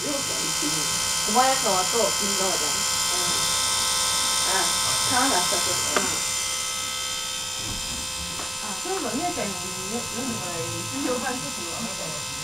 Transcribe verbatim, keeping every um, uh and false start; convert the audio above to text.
小早川と金沢じゃん。あ、川があったと。あ、そういえば、みやちゃんに読んでもらえる水曜版ちょっと